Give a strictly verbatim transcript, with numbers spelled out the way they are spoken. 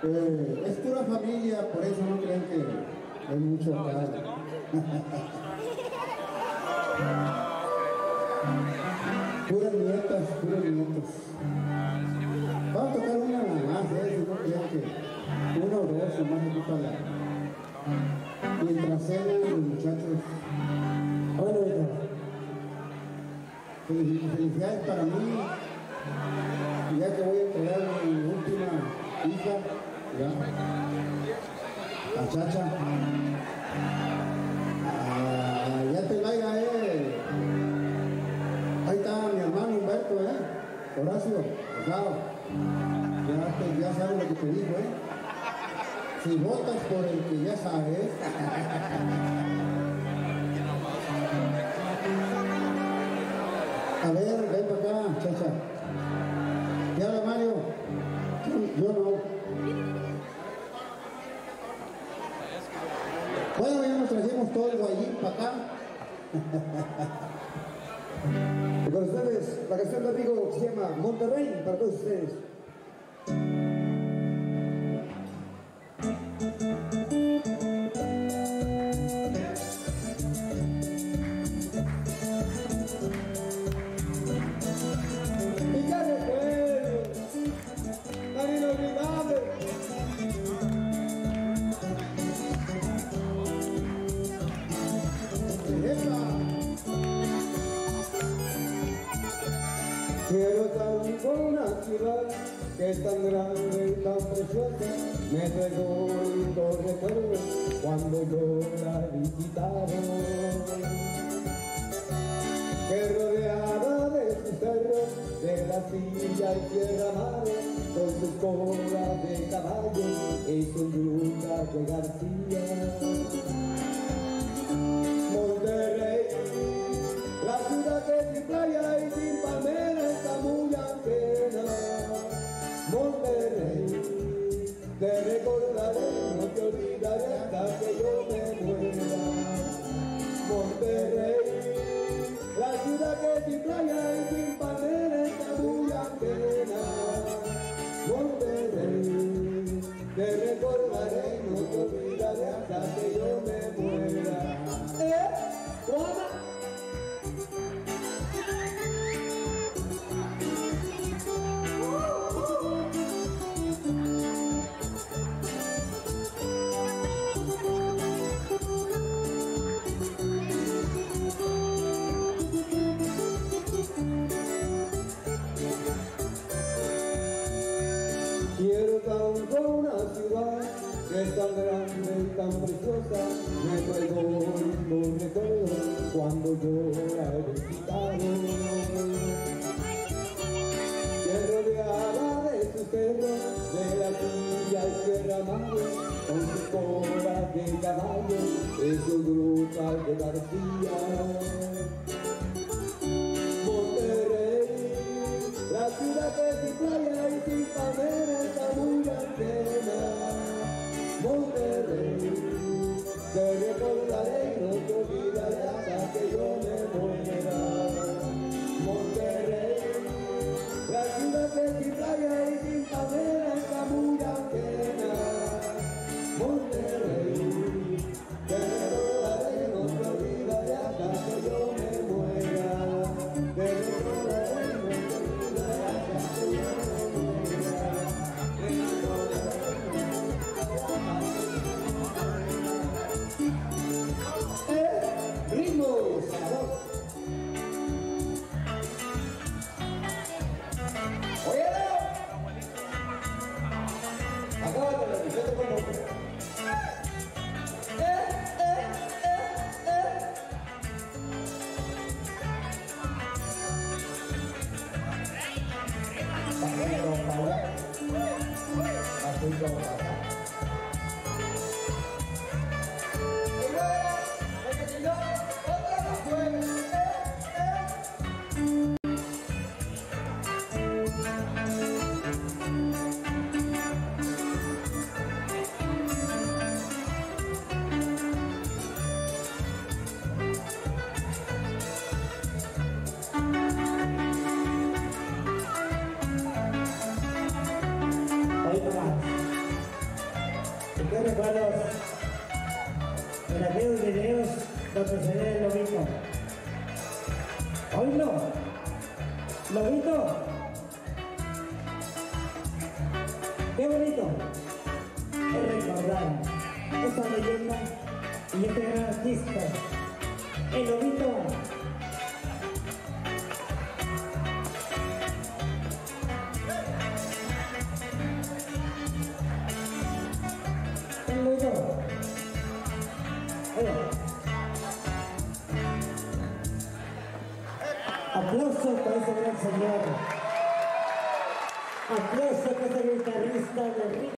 Eh, es pura familia, por eso no crean que hay mucho acá. Puras nietas, puras nietas. Vamos a tocar una nada más, ¿eh? Si no crean que uno o dos más aquí para la... Mientras cenan los muchachos. Bueno, felicidades para mí, ya que voy a entregar mi última hija, ya, a Chacha. Ah, ya te vaya, eh. Ahí está mi hermano Humberto, eh. Horacio, Rosado. Ya, te, ya sabes lo que te dijo, eh. Si votas por el que ya sabes. A ver, ven para acá, Chacha. ¿Qué habla Mario? Yo, yo no. Bueno, ya nos trajimos todo el guayín para acá. Y con ustedes, la canción de amigo que se llama Monterrey, para todos ustedes. Quiero tanto una ciudad que es tan grande y tan preciosa, me traigo lindos recuerdos cuando yo la visitaba. Que rodeada de sus cerros, de la silla y tierra madre, con sus colas de caballo y sus grutas de García. Monterrey, la ciudad que sin playa y sin palmera está muy ajena. Monterrey, te recordaré, no te olvidaré hasta que yo me muera. Monterrey, la ciudad que sin playa y sin palmera está muy ajena. Monterrey, te recordaré, no te olvidaré hasta que yo me muera. ¿Eh? ¿Cómo? Quiero tanto una ciudad que es tan grande y tan preciosa, me traigo lindos recuerdos cuando yo la he visitado. Que rodeada de sus cerros, de la silla y tierra madre, con sus colas de caballo y sus grutas de García. Monterrey, la ciudad que sin playa y sin palmera está muy ajena. Monterrey, te recordaré y no te olvidaré hasta que yo me muera. Monterrey, la ciudad que sin playa y sin palmera está muy ajena. Monterrey, te recordaré y no te olvidaré hasta que yo me muera. Te recordaré y no te olvidaré hasta que yo me muera. Te recordaré y no te olvidaré. ¡Eh! ¡Ritmo! ¡Sabor! ¡Oye, Leo! Acábate, yo te conozco. ¡Eh! ¡Eh! ¡Eh! ¡Eh! Paquero, Paula. Así como pasa. Y luego, porque si no, otra no puede. ¡Eh! ¡Eh! Ahí está. recuerdos en aquellos videos donde se ve el lobito. Hoy no, lobito, qué bonito es recordar esa leyenda y este gran artista, el lobito. El lobito. Oye. Aplauso para ese gran señor. Aplauso para ese guitarrista de